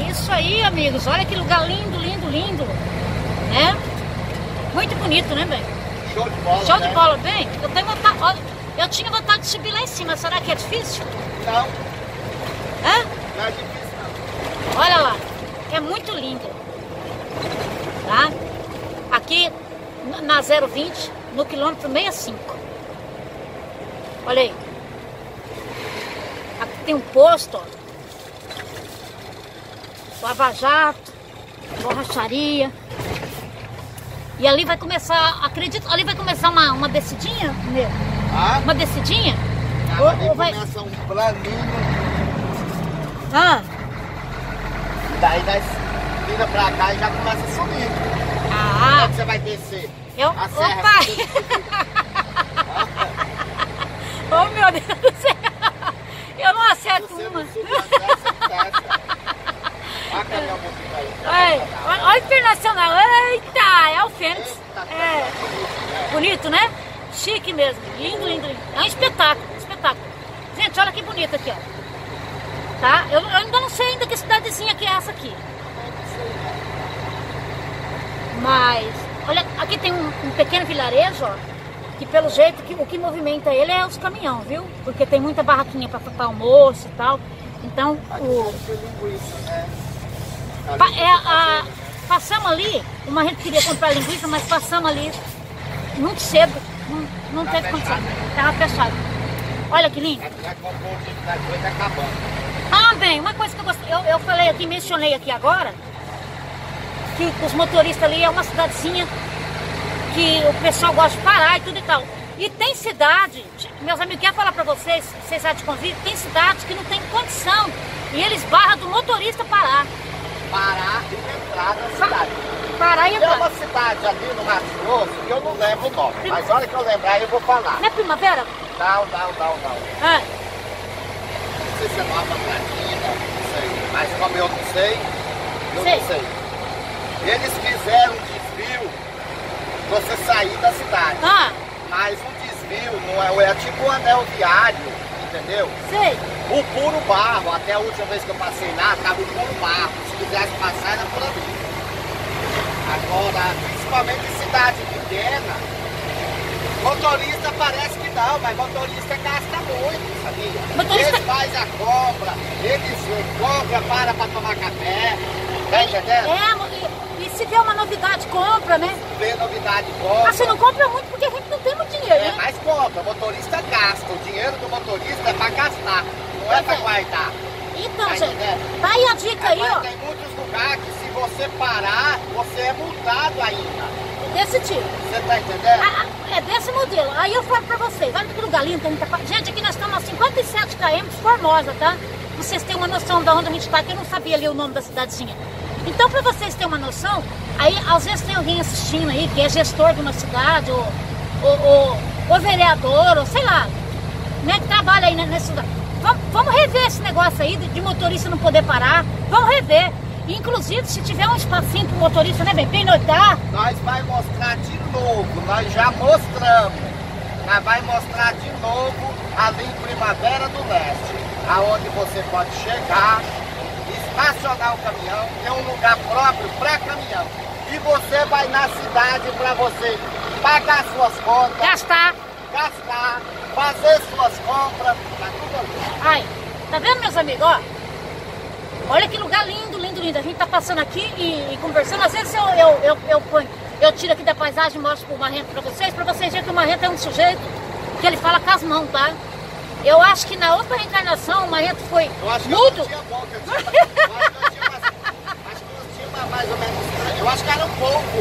isso aí, amigos. Olha que lugar lindo, lindo, lindo. Né? Muito bonito, né, bem? Show de bola. Show de bola, bem. Eu tenho vontade, olha, eu tinha vontade de subir lá em cima. Será que é difícil? Não, Hã? não é difícil não. Olha lá. É muito lindo. Tá? Aqui na 020, no quilômetro 65. Olha aí. Aqui tem um posto, ó. Lava Jato, borracharia. E ali vai começar, acredito, ali vai começar uma descidinha, meu? Ah? Uma descidinha? Ali Ou vai... começa um planinho, Ah, daí vira pra cá e já começa a subir. Como ah, é que você vai descer? eu... A serra. Opa! Oh, meu Deus do céu! Eu não acerto Você uma. não subir a serra, você testa. Olha a caminhão bonito aí. Olha o Internacional. Eita, é o Fênix. Eita, É. Bonito, né? Chique mesmo. Lindo, lindo, lindo. É um espetáculo, espetáculo. Gente, olha que bonito aqui, ó. Tá? Eu ainda não sei ainda que cidadezinha que é essa aqui. Mas, olha, aqui tem um pequeno vilarejo, ó. Que pelo jeito, o que movimenta ele é os caminhões, viu? Porque tem muita barraquinha para almoço e tal. Então, passamos ali, o Marrento queria comprar linguiça, mas passamos ali muito cedo, não teve condição, estava fechado. Olha que lindo. Ah, bem, uma coisa que eu gostei, eu falei aqui, mencionei aqui agora, que os motoristas ali é uma cidadezinha que o pessoal gosta de parar e tudo e tal. E tem cidade, meus amigos, quero falar pra vocês, vocês já de convite, tem cidade que não tem condição e eles barram do motorista parar. Parar e entrar na cidade. Parar e Tem entrar. uma cidade ali no Mato Grosso que eu não lembro o nome, mas a hora que eu lembrar eu vou falar. Não é Primavera? Não. Ah, Não sei se é Nova Platina, não sei. Mas como eu não sei, eu Sei. não sei. Eles fizeram um desvio pra você sair da cidade. ah, Mas o desvio não é tipo um anel viário, entendeu? sei. O puro barro, até a última vez que eu passei lá, tava o puro barro. Se quisesse passar, era por ali. Agora, principalmente em cidade pequena, motorista parece que não, mas motorista gasta muito, sabia? Motorista- Eles fazem a compra, eles compram, para tomar café, tá entendendo? E se der uma novidade, compra, né? Vê novidade, compra. Ah, você não compra muito porque a gente não tem muito dinheiro, né? Mas compra, o motorista gasta. O dinheiro do motorista é pra gastar, não é pra guardar. Então, Tá gente, entendendo? tá aí a dica aí, Agora, ó. tem muitos lugares que se você parar, você é multado ainda. Desse tipo. Você tá entendendo? É desse modelo. Aí eu falo pra vocês, olha que lugar lindo, tem muita coisa. Gente, aqui nós estamos a 57 km de Formosa, tá? Pra vocês terem uma noção de onde a gente tá, que eu não sabia ali o nome da cidadezinha. Então, pra vocês terem uma noção, aí às vezes tem alguém assistindo aí, que é gestor de uma cidade, ou vereador, ou sei lá, né, que trabalha aí nesse lugar. Vamos rever esse negócio aí de motorista não poder parar. Vamos rever. Inclusive, se tiver um espacinho pro motorista, né, bem noitar. Nós vai mostrar de novo, nós já mostramos. Nós vai mostrar de novo ali em Primavera do Leste, aonde você pode chegar, estacionar o caminhão, tem um lugar próprio para caminhão. E você vai na cidade para você pagar suas contas, Gastar. fazer suas compras, tá tudo ali. Ai, tá vendo, meus amigos, ó? Olha que lugar lindo, lindo, lindo. A gente tá passando aqui e conversando. Às vezes eu tiro aqui da paisagem e mostro pro Marrento pra vocês verem que o Marrento é um sujeito que ele fala com as mãos, tá? Eu acho que na outra reencarnação o Marrento foi Eu acho que mudo. eu não tinha boca, acho que eu tinha mais ou menos, eu acho que era um pouco.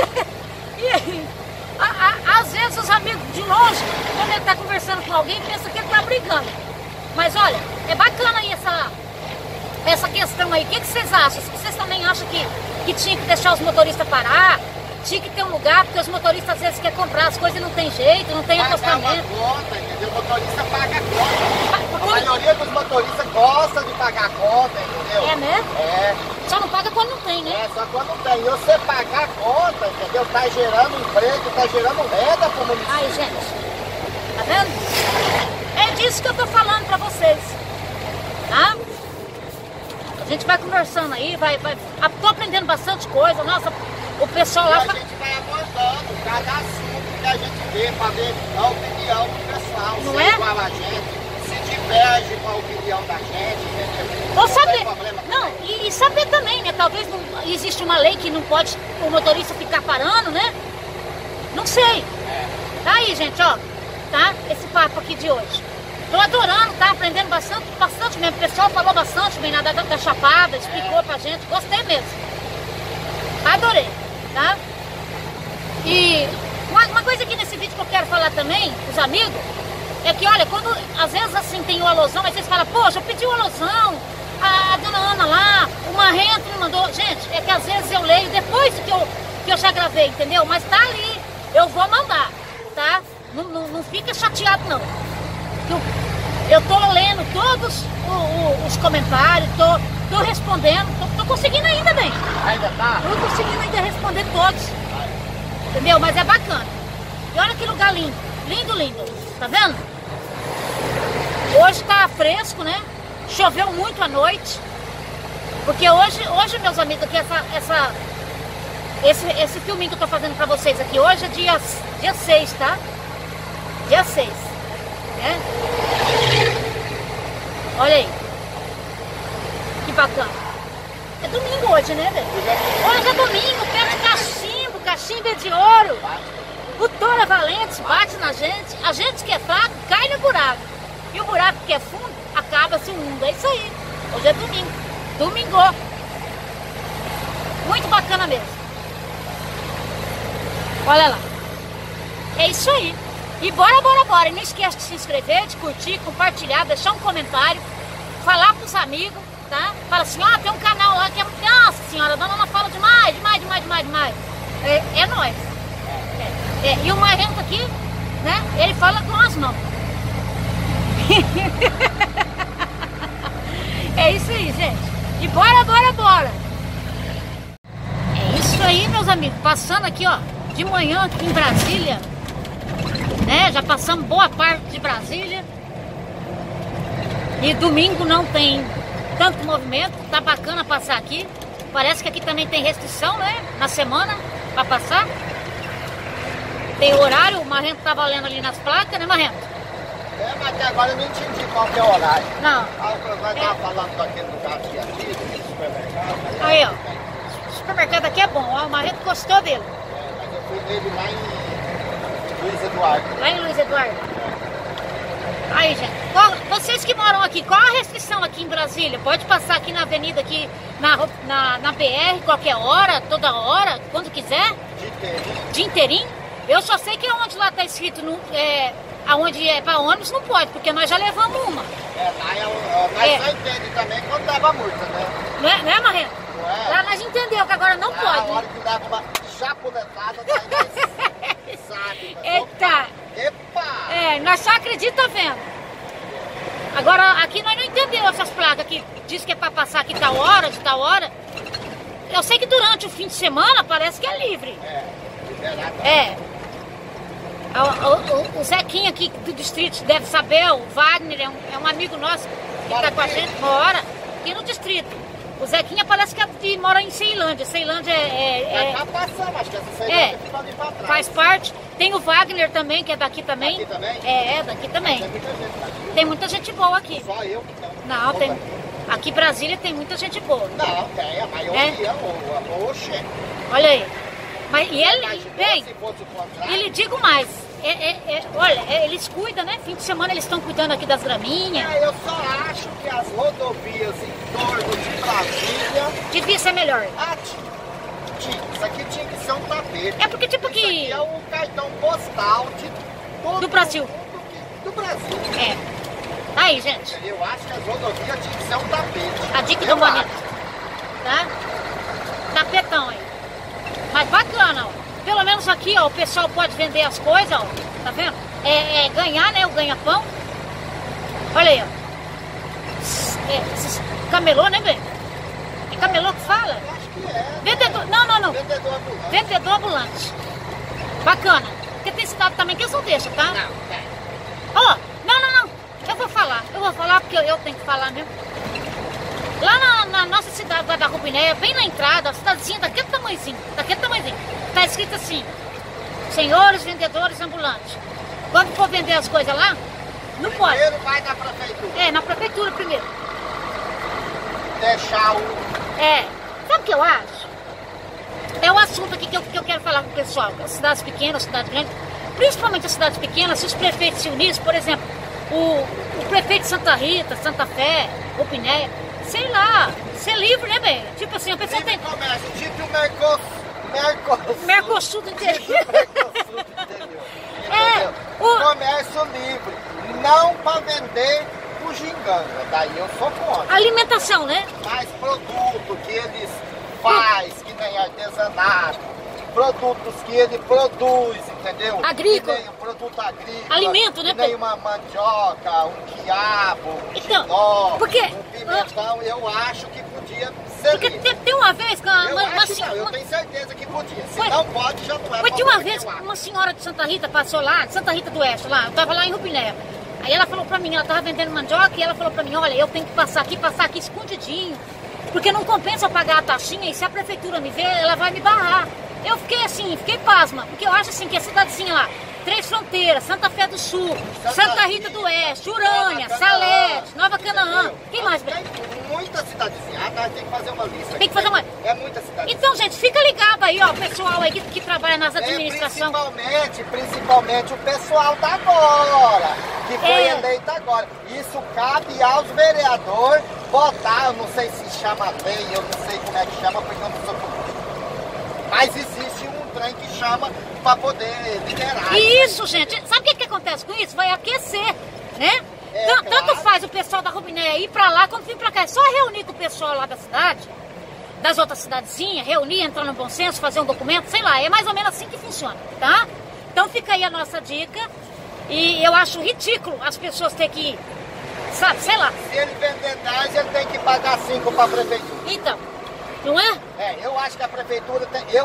Às vezes os amigos de longe, quando ele tá conversando com alguém, pensa que ele tá brigando. Mas olha, é bacana aí essa questão aí. O que vocês acham? Vocês também acham que tinha que deixar os motoristas parar? Tinha que ter um lugar, porque os motoristas às vezes querem comprar as coisas e não tem jeito, não tem acostamento. Pagar uma conta, entendeu? O motorista paga a conta. A maioria dos motoristas gosta de pagar a conta, entendeu? É mesmo? É. Só não paga quando não tem, né? É, só quando tem. E você pagar a conta, entendeu? Tá gerando emprego, tá gerando renda pro município. Aí, gente, tá vendo? É disso que eu tô falando pra vocês, tá? A gente vai conversando aí, tô aprendendo bastante coisa. Nossa, o pessoal lá... E a gente vai abordando cada assunto que a gente vê, para ver a opinião do pessoal. Não se é? igual a gente, se diverge com a opinião da gente, entendeu? Ou saber, tem problema não, também. e saber também, né? Talvez não existe uma lei que não pode o motorista ficar parando, né? Não sei. Tá aí, gente, ó, tá? Esse papo aqui de hoje. Tô adorando, tá? Aprendendo bastante mesmo. O pessoal falou bastante bem da Chapada, explicou pra gente. Gostei mesmo. Adorei, tá? E uma coisa aqui nesse vídeo que eu quero falar também, os amigos, é que, olha, quando às vezes assim tem o alusão, aí vocês falam, poxa, eu pedi o alusão, a dona Ana lá, o Marrento me mandou. Gente, é que às vezes eu leio depois que eu já gravei, entendeu? Mas tá ali, eu vou mandar, tá? Não fica chateado, não. Eu tô lendo todos os comentários, tô respondendo, tô conseguindo ainda bem. Ainda tá? Tô conseguindo ainda responder todos. Entendeu? Mas é bacana. E olha que lugar lindo. Lindo, lindo. Tá vendo? Hoje tá fresco, né? Choveu muito à noite. Porque hoje meus amigos, aqui esse filminho que eu tô fazendo pra vocês aqui hoje é dia 6, tá? Dia 6. Né? Olha aí. Que bacana. É domingo hoje, né, velho? Hoje é domingo, pé de cachimbo é de ouro. O touro é valente, bate na gente. A gente que é fraco, cai no buraco. E o buraco que é fundo, acaba-se o mundo. É isso aí. Hoje é domingo. Domingo. Muito bacana mesmo. Olha lá. É isso aí. E bora. E não esquece de se inscrever, de curtir, compartilhar, deixar um comentário, falar pros amigos, tá? Fala assim, ó, tem um canal lá que é... Nossa senhora, a dona Ana fala demais. É nóis. E o Marrento aqui, né? Ele fala com as mãos. É isso aí, gente. E bora. É isso aí, meus amigos. Passando aqui, ó, de manhã aqui em Brasília, né? Já passamos boa parte de Brasília. E domingo não tem tanto movimento. Tá bacana passar aqui. Parece que aqui também tem restrição, né? Na semana, pra passar. Tem horário, o Marrento tá valendo ali nas placas, né, Marrento? Mas até agora eu não entendi qual que é o horário. Não. Nós tava falando daquele lugar aqui, do supermercado. Aí, ó. O supermercado aqui é bom, ó. O Marrento gostou dele. Mas eu fui nele lá em Luiz Eduardo. Lá em Luiz Eduardo. Aí, gente. Vocês que moram aqui, qual a restrição aqui em Brasília? Pode passar aqui na avenida, aqui na BR, qualquer hora, toda hora, quando quiser? Dia inteirinho? Eu só sei que onde lá tá escrito, aonde é para ônibus não pode, porque nós já levamos uma. Nós só entende também quando dava multa, né? Não é, Marrento? Não é? Lá nós entendeu que agora não pode. Na hora que dava uma chapuletada, nós sabe. Eita! Epa! Nós só acredita vendo. Agora, aqui nós não entendemos essas placas que diz que é para passar aqui tal hora, de tal hora. Eu sei que durante o fim de semana parece que é livre. O Zequinha aqui do distrito deve saber, o Wagner é um amigo nosso que está com a gente, mora aqui no distrito. O Zequinha parece que mora em Ceilândia. Ceilândia tá passando, acho que essa Ceilândia fica ali pra trás. Faz parte. Tem o Wagner também, que é daqui também. Daqui também? Daqui também. Tem muita gente daqui. Tem muita gente boa aqui. Só eu que não. Não, tem. Aqui em Brasília tem muita gente boa. Não, tem, a maioria, oxe. Olha aí. Mas, e ele, bem, se fosse o contrário. e lhe digo mais, olha, eles cuidam, né? Fim de semana eles estão cuidando aqui das graminhas. Eu só acho que as rodovias em torno de Brasília... Devia ser melhor. Isso aqui tinha que ser um tapete. É porque tipo Isso aqui é o cartão postal de todo do Brasil. Do Brasil. Aí, gente. Eu acho que as rodovias tinham que ser um tapete. A dica do Marrento. Tá? Tapetão aí. Mas bacana, ó. Pelo menos aqui, ó, o pessoal pode vender as coisas, ó. Tá vendo? Ganhar, né? O ganha-pão. Olha aí, ó. Esses camelô, né, bem? É camelô que fala? Eu acho que é. Vendedor. Não. Vendedor ambulante. Vendedor ambulante. Bacana. Porque tem cidade também que eles não deixam, tá? Não, tem. Ó, não. Eu vou falar porque eu tenho que falar mesmo. Lá na nossa cidade, lá da Rubinéia, bem na entrada, a cidadezinha daquele tamanhozinho, tá escrito assim: senhores vendedores ambulantes, quando for vender as coisas lá, não pode. Primeiro vai na prefeitura. É, na prefeitura primeiro. Deixar o... Sabe o que eu acho? É um assunto aqui que eu quero falar com o pessoal, as cidades pequenas, cidades grandes, principalmente as cidades pequenas, se os prefeitos se unissem, por exemplo, o prefeito de Santa Rita, Santa Fé, Rubinéia, sei lá, ser livre, né, bem? Tipo assim, a pessoa Livre tem... comércio, tipo o Mercosul do interior. Mercosul do interior. Entendeu? Comércio livre, não para vender bugiganga, daí eu sou contra. Alimentação, né? Mas produto que eles faz, que nem artesanato, produtos que ele produz, entendeu? Agrícola. Que nem um produto agrícola. Alimento, né? Que nem uma mandioca, um quiabo, um Então, giló, porque... um pimentão, eu acho que podia ser Porque livre. tem uma vez que Eu tenho certeza que podia. Se não pode, já não é. Foi de uma vez uma senhora de Santa Rita passou lá, de Santa Rita do Oeste, lá, eu tava lá em Rubinéia. Aí ela falou pra mim, ela tava vendendo mandioca e ela falou pra mim, olha, eu tenho que passar aqui escondidinho, porque não compensa eu pagar a taxinha e se a prefeitura me ver, ela vai me barrar. Eu fiquei assim, fiquei pasma, porque eu acho assim que a cidadezinha lá, Três Fronteiras, Santa Fé do Sul, Santa Rita do Oeste, Urânia, Salete, Nova Canaã, quem mais? Tem muita cidadezinha, tem que fazer uma lista. Tem que fazer uma... É muita cidadezinha. Então, gente, fica ligado aí, ó, o pessoal aí que trabalha nas administrações. Principalmente o pessoal da agora, que foi eleito agora. Isso cabe aos vereadores votar, eu não sei se chama lei, eu não sei como é que chama, porque eu não sou político. Mas existe um trem que chama para poder liderar. Isso, gente. Sabe o que acontece com isso? Vai aquecer, né? Tanto faz o pessoal da Rubinéia ir pra lá, quando vir pra cá. É só reunir com o pessoal lá da cidade, das outras cidadezinhas, reunir, entrar no bom senso, fazer um documento, sei lá. É mais ou menos assim que funciona, tá? Então fica aí a nossa dica. E eu acho ridículo as pessoas terem que, sabe, sei lá. Se ele vender 10, ele tem que pagar 5 para a prefeitura. Então, não é? Eu acho que a prefeitura tem... Eu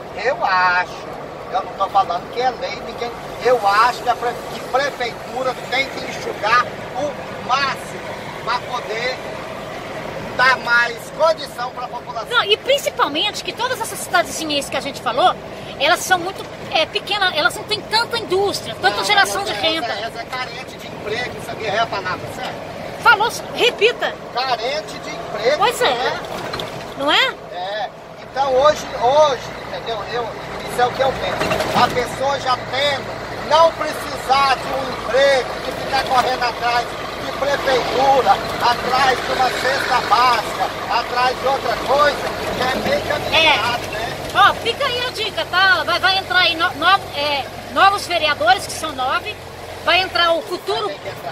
não estou falando que é lei, ninguém... Eu acho que a prefeitura tem que enxugar o máximo para poder dar mais condição para a população. Não, e principalmente que todas essas cidadezinhas que a gente falou, elas são muito pequenas, elas não têm tanta indústria, tanta geração de renda. Essa é carente de emprego, isso aqui é a palavra, certo? Falou, repita. Carente de emprego. Pois é, não é? Então hoje, entendeu? Isso é o que eu penso. A pessoa já tendo, não precisar de um emprego, de ficar correndo atrás de prefeitura, atrás de uma cesta básica, atrás de outra coisa, já é meio caminhado, né? Ó, fica aí a dica, tá? Vai entrar aí novos vereadores, que são 9. Vai entrar o futuro...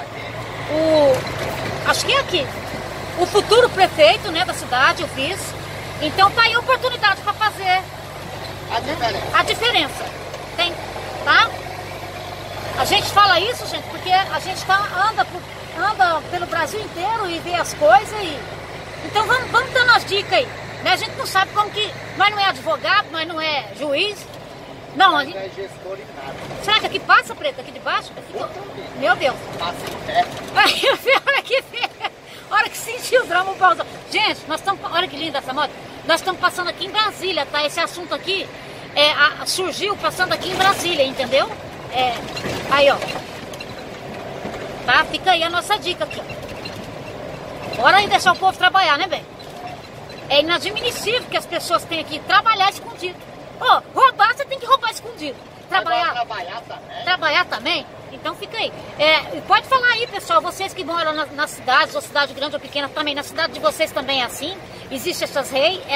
Acho que é aqui. O futuro prefeito, né, da cidade, eu fiz. Então tá aí a oportunidade para fazer a diferença. Tem, tá? A gente fala isso, gente, porque a gente anda pelo Brasil inteiro e vê as coisas e... Então vamos dando as dicas aí. Né? A gente não sabe como que... Nós não é advogado, nós não é juiz. Não, a gente... Não é gestor em nada. Será que aqui passa, Preta, aqui de baixo? Meu Deus. Passa em pé. Olha que feio. Hora que sentiu o drama, o pausão. Gente, nós estamos... Olha que linda essa moto. Nós estamos passando aqui em Brasília, tá? Esse assunto aqui surgiu passando aqui em Brasília, entendeu? Aí, ó. Tá? Fica aí a nossa dica aqui, ó. Bora aí deixar o povo trabalhar, né, bem? É inadmissível que as pessoas tenham que trabalhar escondido. Ó, roubar, você tem que roubar escondido. Trabalhar também? Então fica aí. Pode falar aí, pessoal, vocês que moram nas cidades, ou cidade grande ou pequena também, na cidade de vocês também é assim? Existem essas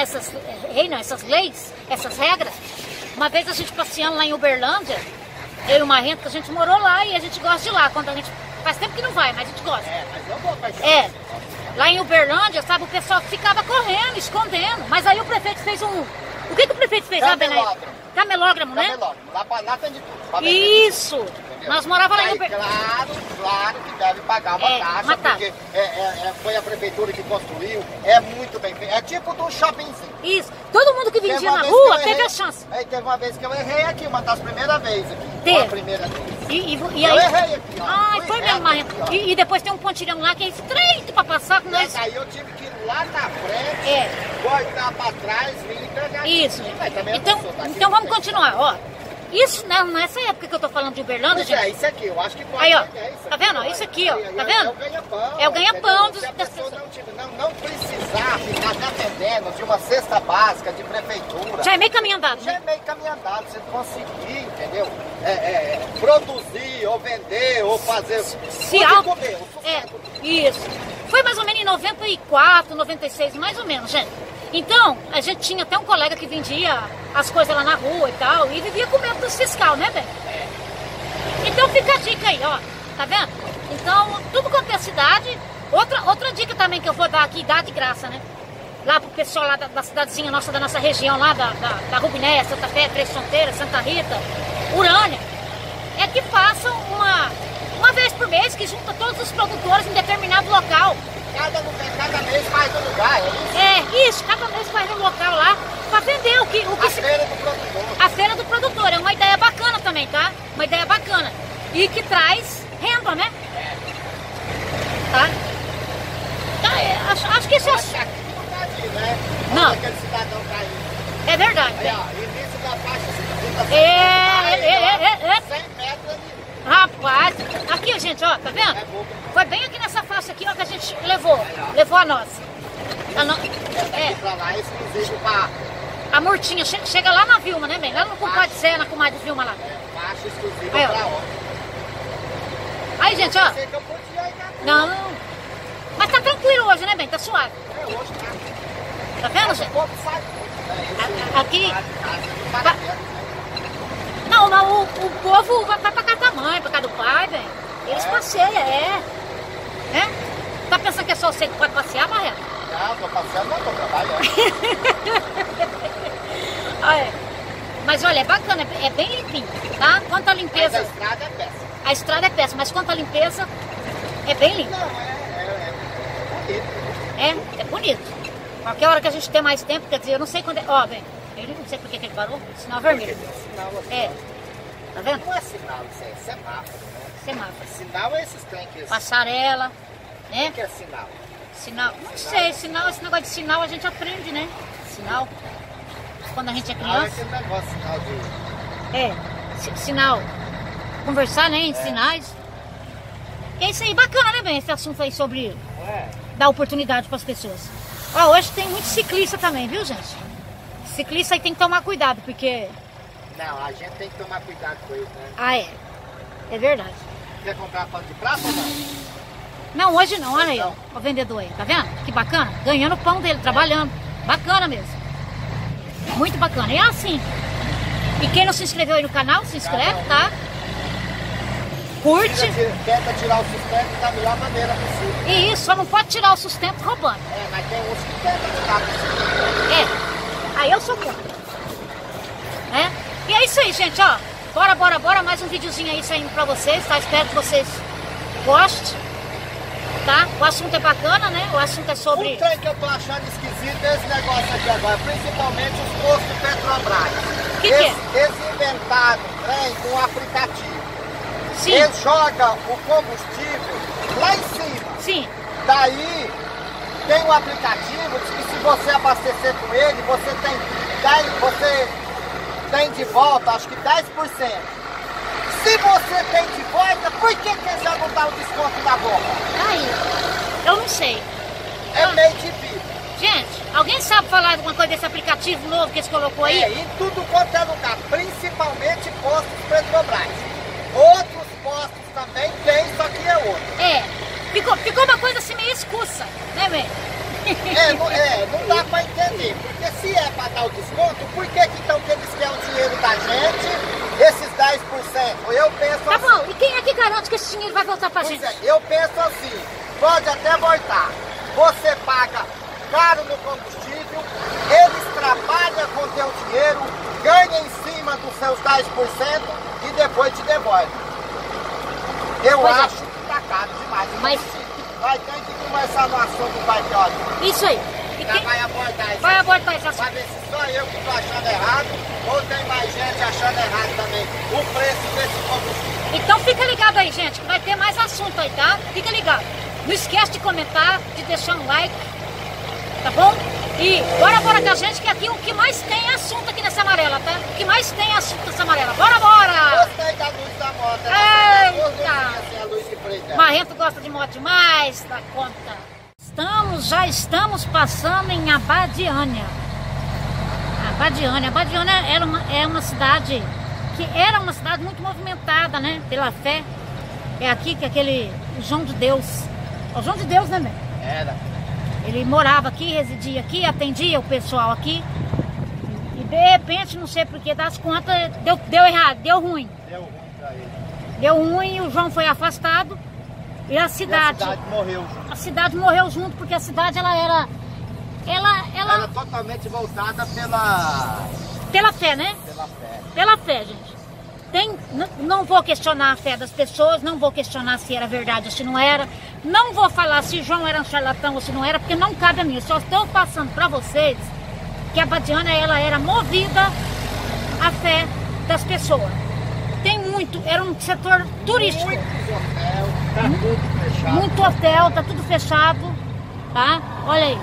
leis, essas regras? Uma vez a gente passeando lá em Uberlândia, eu e uma renta, a gente morou lá e a gente gosta de ir lá. Quando a gente, faz tempo que não vai, mas a gente gosta. Mas eu vou lá em Uberlândia, sabe, o pessoal ficava correndo, escondendo. Mas aí o prefeito fez O que o prefeito fez? Camelódromo. Camelódromo, né? Camelódromo. Lá tem de tudo. Isso! entendeu? Nós morávamos lá em Aí, Uberlândia. claro que deve pagar uma taxa, uma taxa. porque foi a prefeitura que construiu, é muito bem feito. É tipo de um shoppingzinho. Isso. Todo mundo que Teve vendia uma na vez rua que eu teve errei. a chance. Aí teve uma vez que eu errei aqui, uma das primeiras vezes aqui. Teve. Uma primeira vez. E Eu aí... errei aqui, ó. Ai, Fui foi reto mesmo, Maria. aqui, ó. E depois tem um pontilhão lá que é estreito pra passar com E nós. aí eu tive que ir lá na frente, É. voltar pra trás, vir e pegar. Isso, Mas gente. também eu Então, não sou daqui, então vamos não. continuar, ó. Isso nessa época que eu tô falando de Uberlândia, Pois gente. é, isso aqui, eu acho que pode Aí, ó, pegar isso tá aqui, vendo? ó. Isso aqui, ó, Aí, tá aí, vendo? É o ganha-pão. É o ganha-pão entendeu? Se a das pessoa pessoas. não precisar ficar dependendo de uma cesta básica de prefeitura. Já é meio caminho andado, Já né? é meio caminho andado, você conseguir, entendeu? Produzir, ou vender, ou fazer. Se ou algo... comer, o sustento. Isso. Foi mais ou menos em 94, 96, mais ou menos, gente. Então, a gente tinha até um colega que vendia as coisas lá na rua e tal, e vivia comendo dos fiscal, né, velho? Então fica a dica aí, ó. Tá vendo? Então, tudo quanto é cidade. Outra dica também que eu vou dar aqui, dá de graça, né? Lá pro pessoal lá da cidadezinha nossa, da nossa região lá, da Rubiné, Santa Fé, Três Fronteiras, Santa Rita, Urânia, é que façam uma vez por mês, que junta todos os produtores em determinado local. Cada mês faz um lugar, é isso? É, isso, cada mês faz um local lá pra vender o que A feira do produtor. A feira do produtor, é uma ideia bacana também, tá? Uma ideia bacana. E que traz renda, né? Tá? Então, acho que isso é... Acho que aqui não tá ali, né? Não. Olha aquele cidadão caindo. É verdade. Aí, ó, início da faixa 50. É. 100 metros ali. Rapaz, aqui, gente, ó, tá vendo? É pouco. Foi bem aqui nessa faixa aqui, ó, que a gente levou a nossa. Daqui pra lá é exclusivo pra A Murtinha, chega lá na Vilma, né, bem? Lá no compadre Zé, na comadre Vilma lá. faixa exclusiva Aí, ó. pra onde? Aí, gente, ó. Sei que eu podia ir na rua. Não. Mas tá tranquilo hoje, né, bem? Tá suave. Hoje tá. Tá vendo, O gente? povo sai muito, né? Aqui... Para Não, o povo vai pra casa da mãe, pra casa do pai, velho. Eles passeiam, né? Tá pensando que é só você que pode passear, Maria? Não, tô passeando, não, tô trabalhando. Olha, mas olha, é bacana, é bem limpinho, tá? Quanto à Mas limpeza, a estrada é péssima. a estrada é péssima, mas quanto à limpeza, é bem limpo. Não, é bonito. É bonito. Qualquer hora que a gente tem mais tempo, quer dizer, eu não sei quando é... Ó, velho, eu não sei por que ele parou, sinal vermelho. Sinal aqui. É, tá vendo? Não é sinal, isso é semáforo, né? Semáforo. Sinal é esses trem que... Passarela, né? O que é sinal? Sinal, não sei, sinal, esse negócio de sinal a gente aprende, né? Sinal. Quando a gente é Sinal é criança. aquele negócio, sinal de... Sinal. Conversar, né? Em sinais. E é isso aí, bacana, né, bem? Esse assunto aí sobre dar oportunidade para as pessoas. Ó, hoje tem muito ciclista também, viu, gente? Ciclista aí tem que tomar cuidado, porque... Não, a gente tem que tomar cuidado com isso, né? Ah, é. É verdade. Quer comprar pano de prato ou não? Não, hoje não, olha aí, ó, o vendedor aí, tá vendo? Que bacana, ganhando o pão dele, trabalhando, bacana mesmo, muito bacana, e é assim. E quem não se inscreveu aí no canal, se inscreve, tá? Curte, Tenta tirar o sustento da melhor maneira possível. e isso, só não pode tirar o sustento roubando, Mas tem uns que tentam tirar possível. aí eu sou contra, né? E é isso aí, gente, ó, bora, mais um videozinho aí saindo pra vocês, tá? Espero que vocês gostem. Tá? O assunto é bacana, né? O assunto é sobre... Um trem que eu tô achando esquisito é esse negócio aqui agora, principalmente os postos Petrobras. Que é? Eles inventaram um trem com um aplicativo. Sim, Eles jogam o combustível lá em cima. sim, Daí tem um aplicativo que se você abastecer com ele, você tem de volta, acho que 10%. Se você tem de volta, por que eles já não dão o desconto da bomba? aí, eu não sei. É meio difícil. Gente, alguém sabe falar alguma coisa desse aplicativo novo que eles colocou aí? Em tudo quanto é lugar, principalmente postos Petrobras. Outros postos também tem, só que é outro. Ficou uma coisa assim meio escussa, né, velho? Não dá pra entender. Porque se é pra dar o desconto, por que então que eles querem o dinheiro da gente, esses 10%? Eu penso Tá assim. bom, e quem é que garante que esse dinheiro vai voltar pra gente? Eu penso assim, pode até voltar. Você paga caro no combustível, eles trabalham com o teu dinheiro, ganham em cima dos seus 10% e depois te devolvem. Eu acho que tá caro demais. Mas... Vai ter que começar no assunto, vai ter olha. Isso aí. E Já vai abordar isso. Vai abordar esse assunto. Pra ver se só eu que tô achando errado ou tem mais gente achando errado também o preço desse combustível. Então fica ligado aí, gente, que vai ter mais assunto aí, tá? Fica ligado. Não esquece de comentar, de deixar um like, tá bom? E bora com a gente, que aqui o que mais tem é assunto aqui nessa amarela, tá? O que mais tem é assunto nessa amarela. Bora! Gostei da luz da moto. Eita! A luz de frente. Marrento gosta de moto demais da conta. Já estamos passando em Abadiânia. Abadiânia é uma cidade que era uma cidade muito movimentada, né? Pela fé. É aqui que aquele João de Deus. É o João de Deus, né, velho? Era. Ele morava aqui, residia aqui, atendia o pessoal aqui. E de repente, não sei por que das contas, deu errado, deu ruim. Deu ruim pra ele. Deu ruim e o João foi afastado. E a cidade morreu junto. A cidade morreu junto, porque a cidade ela era totalmente voltada pela fé, né? Pela fé. Pela fé, gente. Não vou questionar a fé das pessoas, não vou questionar se era verdade ou se não era. Não vou falar se João era um charlatão ou se não era, porque não cabe a mim. Eu só estou passando para vocês que a Abadiânia ela era movida à fé das pessoas. Era um setor turístico. Muitos hotéis, tá tudo fechado. Muito hotel, tá tudo fechado, tá? Olha aí.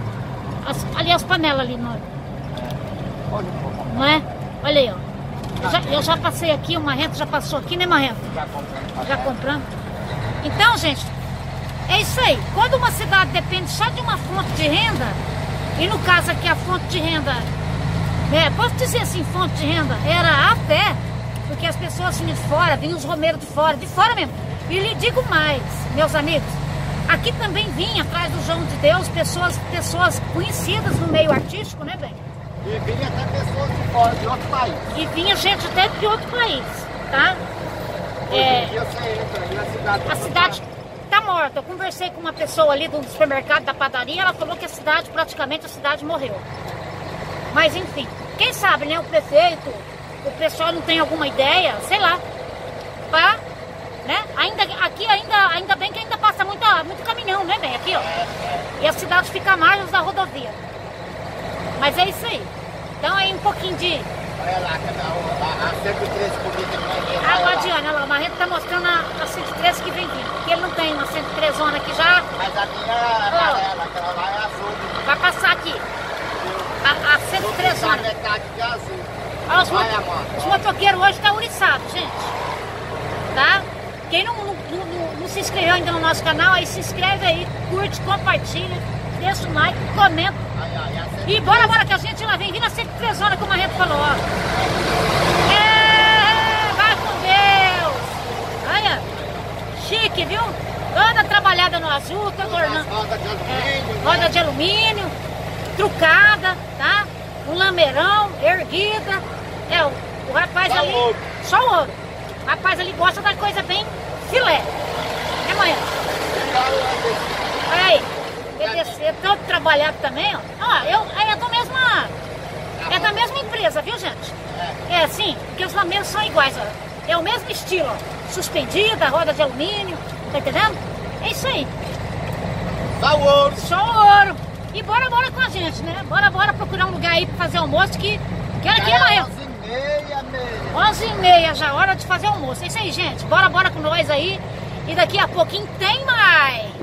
Ali as panelas ali, não é? Olha um pouco. Não é? Olha aí, ó. Eu já passei aqui, o Marrento já passou aqui, né, Marrento? Já comprando. Então, gente, é isso aí. Quando uma cidade depende só de uma fonte de renda, e no caso aqui a fonte de renda, posso dizer assim, fonte de renda, era a fé, porque as pessoas vinham de fora, vinham os romeiros de fora mesmo. E lhe digo mais, meus amigos, aqui também vinha atrás do João de Deus pessoas conhecidas no meio artístico, né, bem? E vinha até pessoas de fora, de outro país. E vinha gente até de outro país, tá? A cidade tá morta. Eu conversei com uma pessoa ali do supermercado, da padaria, ela falou que praticamente a cidade morreu. Mas enfim, quem sabe, né, o prefeito, o pessoal não tem alguma ideia, sei lá, pá, né? Ainda bem que ainda passa muito caminhão, né, bem? Aqui, ó. E a cidade fica à margem da rodovia. Mas é isso aí. Então aí um pouquinho de... Olha lá, a 113 comida que vai vir. A Abadiânia, olha lá, o Marrento tá mostrando a 113 que vem vindo. Porque ele não tem uma 113 aqui já. Mas a minha é amarela, aquela lá é azul. Vai passar aqui. A 113 A metade de azul. Os motoqueiros hoje estão ouriçados, gente. Tá? Quem não se inscreveu ainda no nosso canal, aí se inscreve aí, curte, compartilha, deixa um like, comenta. E bora que a gente lá vem vindo a 103 horas, como a Marrento falou, ó. Vai com Deus! Olha, chique, viu? Toda trabalhada no azul, toda ornando. Roda de alumínio, trucada, tá? Um lameirão, erguida. O rapaz ali, só o ouro. O rapaz ali gosta da coisa bem filé. É, manhã? Olha aí, PVC todo trabalhado também, ó. É da mesma empresa, viu, gente? É assim, porque os lameiros são iguais, ó. É o mesmo estilo, ó. Suspendida, roda de alumínio, tá entendendo? É isso aí. Só o ouro. Só o ouro. E bora com a gente, né? Bora procurar um lugar aí pra fazer almoço que hora que é, Marrento? 11h30 já, hora de fazer almoço. É isso aí, gente. Bora com nós aí. E daqui a pouquinho tem mais.